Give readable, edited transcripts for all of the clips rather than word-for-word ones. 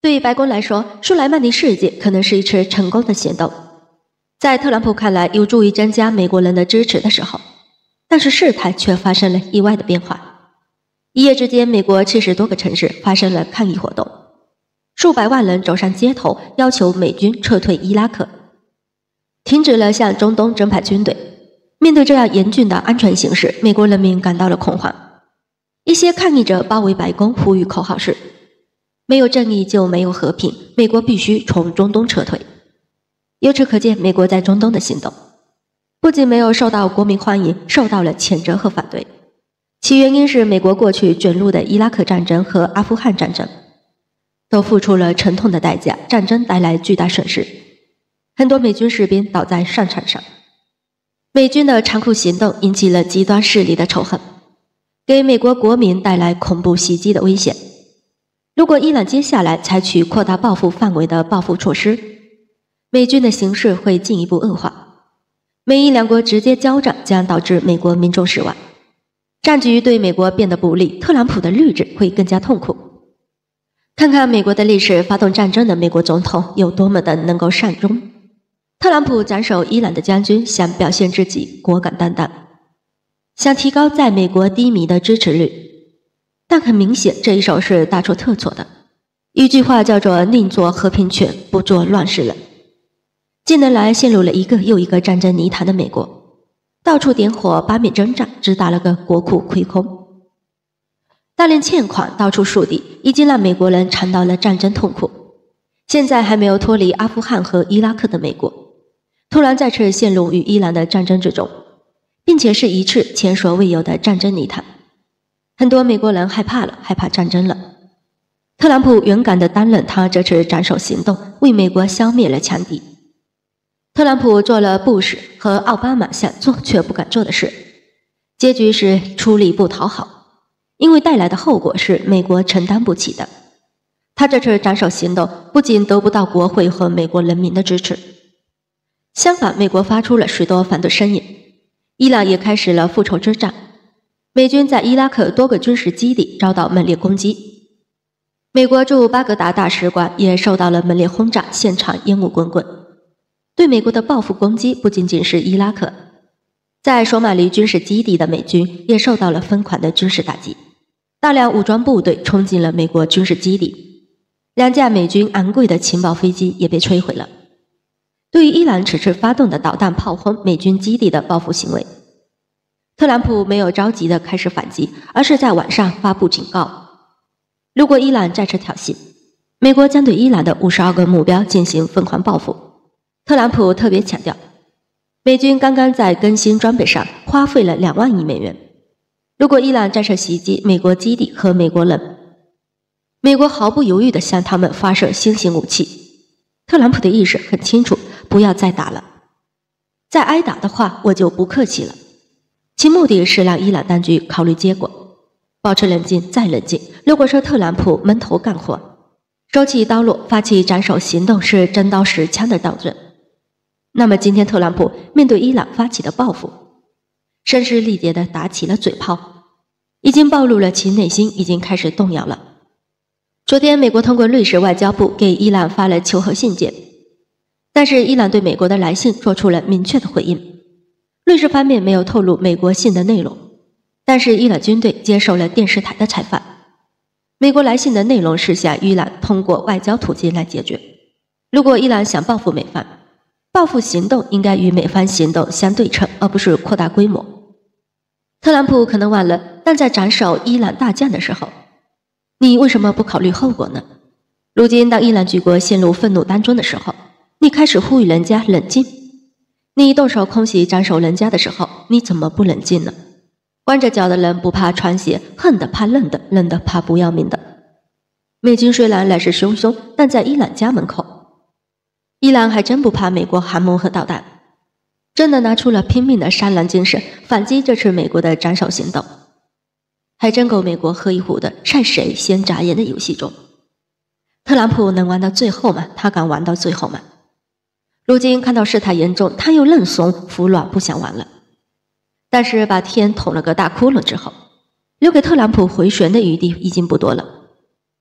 对于白宫来说，舒莱曼尼事件可能是一次成功的行动，在特朗普看来有助于增加美国人的支持的时候，但是事态却发生了意外的变化。一夜之间，美国70多个城市发生了抗议活动，数百万人走上街头，要求美军撤退伊拉克，停止了向中东增派军队。面对这样严峻的安全形势，美国人民感到了恐慌。一些抗议者包围白宫，呼吁口号是：没有正义就没有和平，美国必须从中东撤退。由此可见，美国在中东的行动不仅没有受到国民欢迎，受到了谴责和反对。其原因是美国过去卷入的伊拉克战争和阿富汗战争都付出了沉痛的代价，战争带来巨大损失，很多美军士兵倒在战场上。美军的残酷行动引起了极端势力的仇恨，给美国国民带来恐怖袭击的危险。如果伊朗接下来采取扩大报复范围的报复措施，美军的形势会进一步恶化。美伊两国直接交战将导致美国民众失望，战局对美国变得不利，特朗普的日子会更加痛苦。看看美国的历史，发动战争的美国总统有多么的能够善终。特朗普斩首伊朗的将军，想表现自己果敢担当，想提高在美国低迷的支持率。但很明显，这一手是大错特错的。一句话叫做宁做和平犬，不做乱世人。近年来陷入了一个又一个战争泥潭的美国，到处点火，八面征战，只打了个国库亏空。大量欠款到处树敌，已经让美国人尝到了战争痛苦。现在还没有脱离阿富汗和伊拉克的美国，突然再次陷入与伊朗的战争之中，并且是一次前所未有的战争泥潭。很多美国人害怕了，害怕战争了。特朗普勇敢地担任他这次斩首行动，为美国消灭了强敌。特朗普做了布什和奥巴马想做却不敢做的事，结局是出力不讨好，因为带来的后果是美国承担不起的。他这次斩首行动不仅得不到国会和美国人民的支持，相反，美国发出了许多反对声音，伊朗也开始了复仇之战。美军在伊拉克多个军事基地遭到猛烈攻击，美国驻巴格达大使馆也受到了猛烈轰炸，现场烟雾滚滚。对美国的报复攻击不仅仅是伊拉克，在索马里军事基地的美军也受到了疯狂的军事打击，大量武装部队冲进了美国军事基地，2架美军昂贵的情报飞机也被摧毁了。对于伊朗此次发动的导弹炮轰美军基地的报复行为，特朗普没有着急地开始反击，而是在晚上发布警告：如果伊朗再次挑衅，美国将对伊朗的52个目标进行疯狂报复。特朗普特别强调，美军刚刚在更新装备上花费了2万亿美元，如果伊朗再次袭击美国基地和美国人，美国毫不犹豫地向他们发射新型武器。特朗普的意思很清楚，不要再打了，再挨打的话我就不客气了。其目的是让伊朗当局考虑结果，保持冷静再冷静。如果说特朗普闷头干活，手起刀落，发起斩首行动是真刀实枪的斗争，那么今天特朗普面对伊朗发起的报复，声嘶力竭地打起了嘴炮，已经暴露了其内心已经开始动摇了。昨天美国通过瑞士外交部给伊朗发了求和信件，但是伊朗对美国的来信做出了明确的回应。瑞士方面没有透露美国信的内容，但是伊朗军队接受了电视台的采访。美国来信的内容是向伊朗通过外交途径来解决。如果伊朗想报复美方，报复行动应该与美方行动相对称，而不是扩大规模。特朗普可能忘了，但在斩首伊朗大将的时候，你为什么不考虑后果呢？如今当伊朗举国陷入愤怒当中的时候，你开始呼吁人家冷静。你动手空袭斩首人家的时候，你怎么不冷静呢？光着脚的人不怕穿鞋，恨的怕认的，认的怕不要命的。美军虽然来势汹汹，但在伊朗家门口，伊朗还真不怕美国航母和导弹，真的拿出了拼命的杀人精神，反击这次美国的斩首行动，还真够美国喝一壶的看谁先眨眼的游戏中。特朗普能玩到最后吗？他敢玩到最后吗？如今看到事态严重，他又认怂服软，不想玩了。但是把天捅了个大窟窿之后，留给特朗普回旋的余地已经不多了。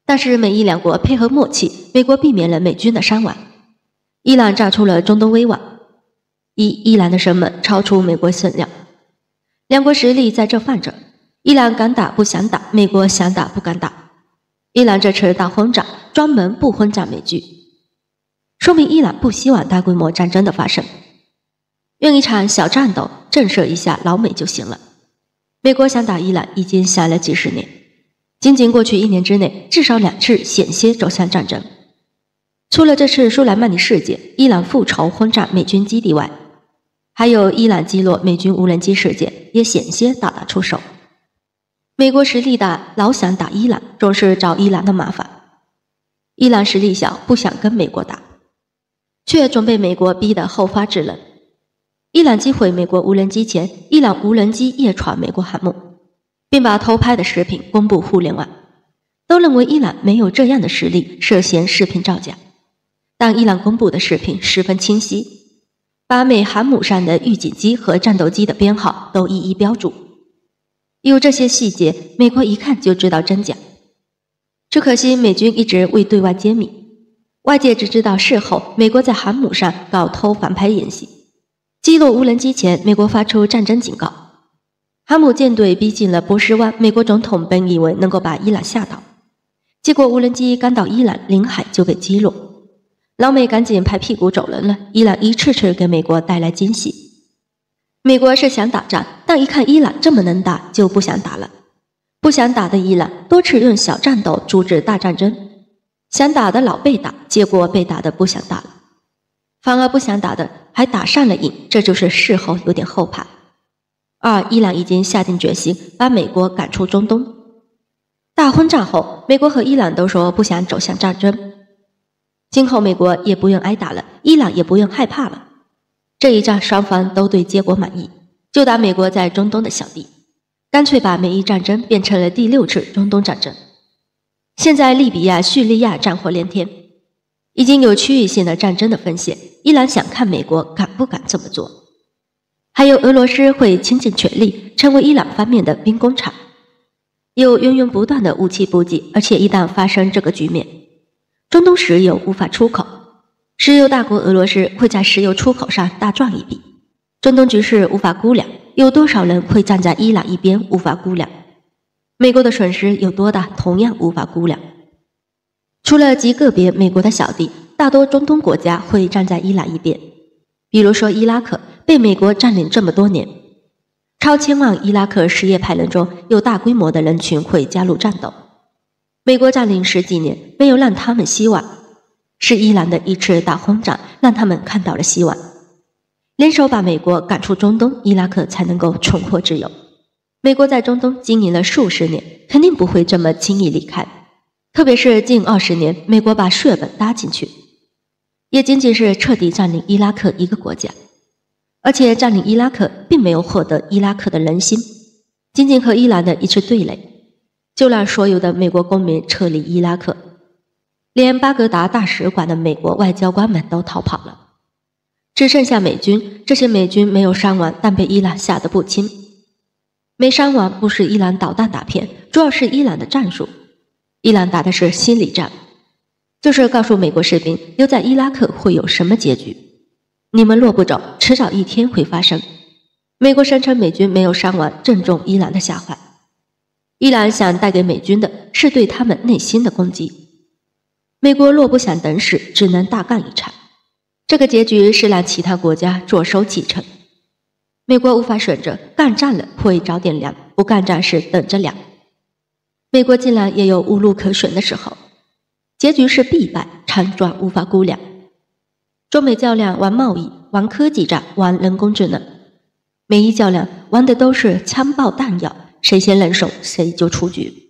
但是美伊两国配合默契，美国避免了美军的伤亡。伊朗炸出了中东危网，伊朗的生猛超出美国所料。两国实力在这泛着，伊朗敢打不想打，美国想打不敢打。伊朗这次大轰炸专门不轰炸美军，说明伊朗不希望大规模战争的发生，用一场小战斗震慑一下老美就行了。美国想打伊朗已经想了几十年，仅仅过去1年之内，至少2次险些走向战争。除了这次苏莱曼尼事件，伊朗复仇轰炸美军基地外，还有伊朗击落美军无人机事件，也险些大打出手。美国实力大，老想打伊朗，总是找伊朗的麻烦。伊朗实力小，不想跟美国打，却总被美国逼得后发制人。伊朗击毁美国无人机前，伊朗无人机夜闯美国航母，并把偷拍的视频公布互联网，都认为伊朗没有这样的实力涉嫌视频造假。但伊朗公布的视频十分清晰，把美航母上的预警机和战斗机的编号都一一标注。有这些细节，美国一看就知道真假。只可惜美军一直未对外揭秘，外界只知道事后美国在航母上搞偷反拍演习，击落无人机前，美国发出战争警告。航母舰队逼近了波斯湾，美国总统本以为能够把伊朗吓倒，结果无人机刚到伊朗领海就被击落。老美赶紧拍屁股走人了，伊朗一次次给美国带来惊喜。美国是想打仗，但一看伊朗这么能打，就不想打了。不想打的伊朗多次用小战斗阻止大战争，想打的老被打，结果被打的不想打了，反而不想打的还打上了瘾，这就是事后有点后怕。伊朗已经下定决心把美国赶出中东。大轰炸后，美国和伊朗都说不想走向战争，今后美国也不用挨打了，伊朗也不用害怕了。这一仗双方都对结果满意，就打美国在中东的小弟，干脆把美伊战争变成了第6次中东战争。现在利比亚、叙利亚战火连天，已经有区域性的战争的风险，伊朗想看美国敢不敢这么做。还有俄罗斯会倾尽全力成为伊朗方面的兵工厂，有源源不断的武器补给，而且一旦发生这个局面，中东石油无法出口，石油大国俄罗斯会在石油出口上大赚一笔，中东局势无法估量，有多少人会站在伊朗一边无法估量，美国的损失有多大同样无法估量。除了极个别美国的小弟，大多中东国家会站在伊朗一边。比如说伊拉克被美国占领这么多年，超千万伊拉克什叶派人中有大规模的人群会加入战斗，美国占领10几年没有让他们希望，是伊朗的一次大轰炸让他们看到了希望，联手把美国赶出中东，伊拉克才能够重获自由。美国在中东经营了数十年，肯定不会这么轻易离开，特别是近20年美国把血本搭进去，也仅仅是彻底占领伊拉克一个国家，而且占领伊拉克并没有获得伊拉克的人心，仅仅和伊朗的一次对垒，就让所有的美国公民撤离伊拉克，连巴格达大使馆的美国外交官们都逃跑了，只剩下美军。这些美军没有伤亡，但被伊朗吓得不轻。没伤亡不是伊朗导弹打偏，主要是伊朗的战术。伊朗打的是心理战，就是告诉美国士兵留在伊拉克会有什么结局，你们若不走，迟早一天会发生。美国声称美军没有伤亡，正中伊朗的下怀。伊朗想带给美军的是对他们内心的攻击，美国若不想等死，只能大干一场。这个结局是让其他国家坐收其成。美国无法选择，干战了会早点凉，不干战是等着凉。美国竟然也有无路可选的时候，结局是必败，惨状无法估量。中美较量玩贸易，玩科技战，玩人工智能；美伊较量玩的都是枪爆弹药，谁先认怂谁就出局。